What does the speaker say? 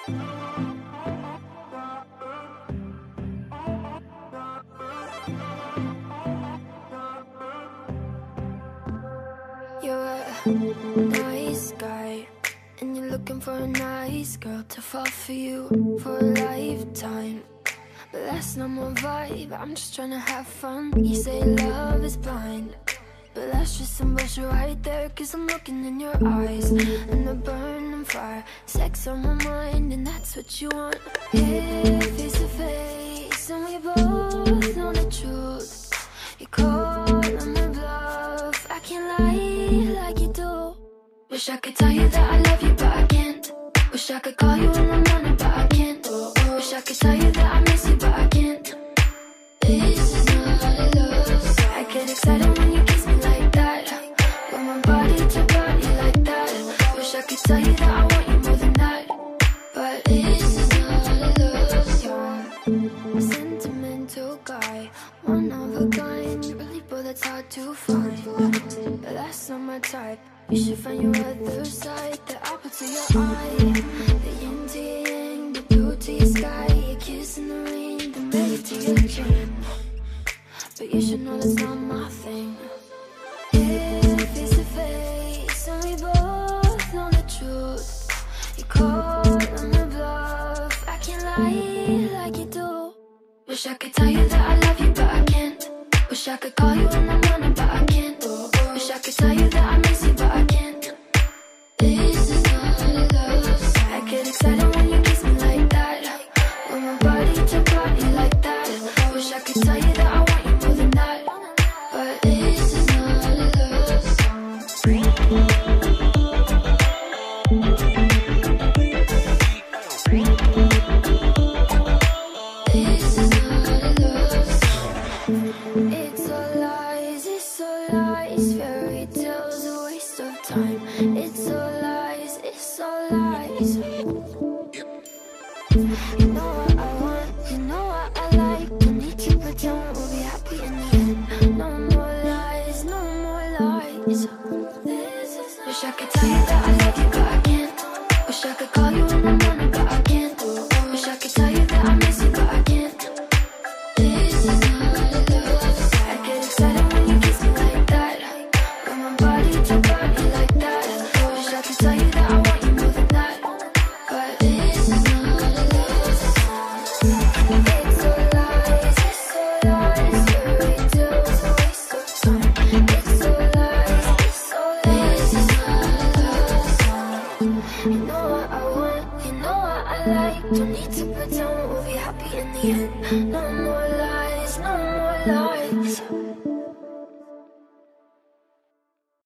You're a nice guy, and you're looking for a nice girl to fall for you for a lifetime. But that's not my vibe, I'm just trying to have fun. You say love is blind, but that's just some bullshit right there. Cause I'm looking in your eyes, and they're burning fire. Sex on my mind, and that's what you want. Here, face to face, and we both know the truth. You call on my bluff, I can't lie like you do. Wish I could tell you that I love you, but I can't. Wish I could call you in the morning, but I can't. Wish I could tell you that I miss you, but I can't. This is not a love song. I get excited when you kiss me like that, when my body to body like that. Wish I could tell you that I want you more than that, but this is not a love song. Sentimental guy, one of a kind, really, but that's hard to find. But that's not my type. You should find your other side, the apple to your eye, the yin to your yang, the blue to your sky, your kiss in the rain, the melody to your dream. But you should know that's not my thing. Yeah, face to face, and we both know the truth. You call on the bluff, I can't lie like you do. Wish I could tell you that I love you, but I can't. Wish I could call you in the morning, but I can't. Wish I could tell you that I miss you, but I can't. This is not a love song. I get excited when you kiss me like that, when my body to body like that. Wish I could tell you that I want you more than that, but this is not a love song. This is not a love song. It's all lies, fairy tales, a waste of time. It's all lies, it's all lies. You know what I want, you know what I like. Don't need to pretend we'll be happy in the end. No more lies, no more lies. Wish I could tell you that I love you, but I can't. Wish I could call you in the morning, but I can't. Wish I could tell you that I miss you, but I can't. This is not a love song. I get excited when you kiss me like that, when my body to body like that. Wish I could tell you that I want you more than that, but this is not a love song. It's all lies, fairy tales, a waste of time. It's all lies, this is not a love song. You know what I want, you know what I like. Don't need to pretend we'll be happy in the end. No more lies, no more lies.